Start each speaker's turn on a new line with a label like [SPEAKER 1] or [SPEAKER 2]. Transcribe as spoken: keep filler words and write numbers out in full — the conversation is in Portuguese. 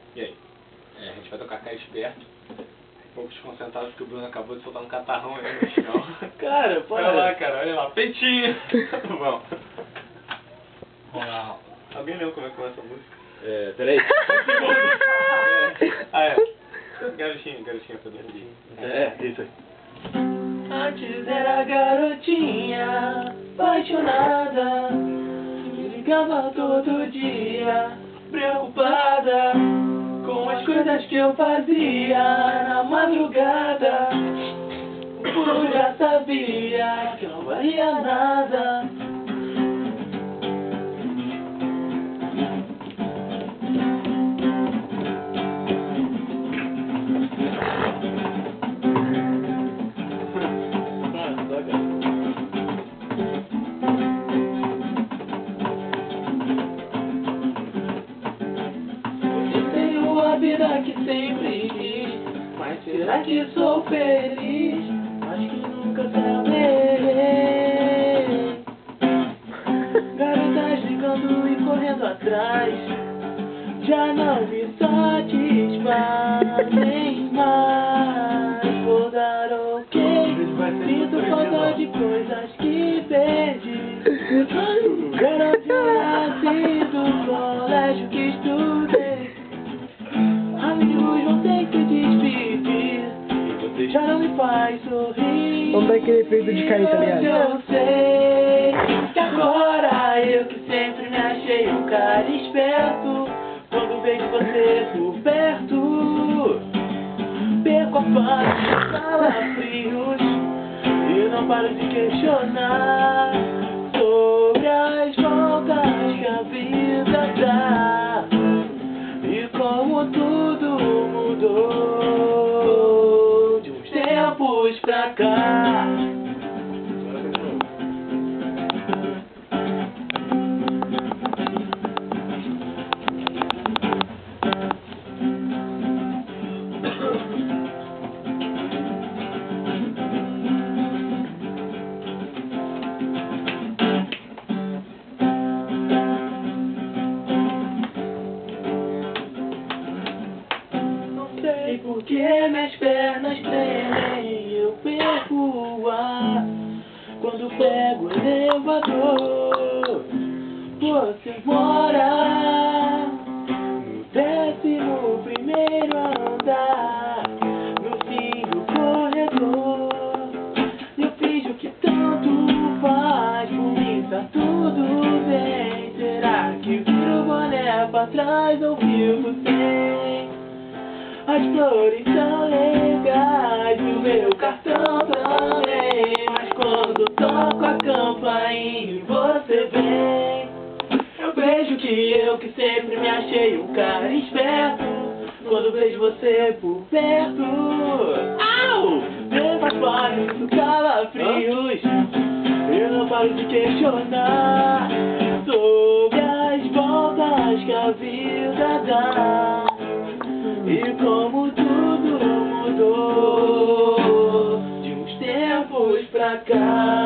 [SPEAKER 1] E aí? É, a gente vai tocar Cara Esperto. Um pouco desconcentrado porque o Bruno acabou de soltar um catarrão aí no chão.
[SPEAKER 2] Cara, para.
[SPEAKER 1] Olha lá, cara, olha lá, peitinho. Vamos. Alguém lembra como é que começa a música?
[SPEAKER 2] É, peraí.
[SPEAKER 1] Ah, é. Garotinha, garotinha, pra dormir.
[SPEAKER 2] É, isso aí.
[SPEAKER 3] Antes era garotinha, apaixonada, me ligava todo dia, preocupada com as coisas que eu fazia na madrugada. Eu já sabia que não valia nada. Vida que sempre quis, mas será que sou feliz? Acho que nunca saberei. Garotas ligando e correndo atrás já não me satisfazem mais. Vou dar ok, sinto falta de coisas que perdi. Garotinha assim do colégio que estudei, amigos vão ter que despedir, e você já não me faz sorrir.
[SPEAKER 4] Vamos dar aquele efeito de cair, tá ligado?
[SPEAKER 3] Eu sei que agora eu que sempre me achei um cara esperto, quando vejo você por perto, perco a paz dos calafrios e não paro de questionar sobre as voltas que a vida dá. E como tudo mudou de uns tempos pra cá. Sei porque minhas pernas tremem e eu perco o ar quando pego o elevador. Você mora no décimo primeiro andar, no fim do corredor. Eu fiz o que tanto faz, por mim tá tudo bem. Será que viro o boné pra trás ou fico sem? As flores são legais e o meu cartão também, mas quando toco a campainha e você vem, eu vejo que eu que sempre me achei um cara esperto, quando vejo você por perto, au! Vem faz parte do calafrios, eu não paro de questionar sobre as voltas que a vida dá. E como tudo mudou de uns tempos pra cá.